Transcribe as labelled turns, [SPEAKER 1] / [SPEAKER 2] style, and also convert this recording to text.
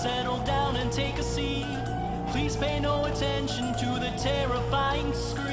[SPEAKER 1] settle down and take a seat. Please pay no attention to the terrifying scream.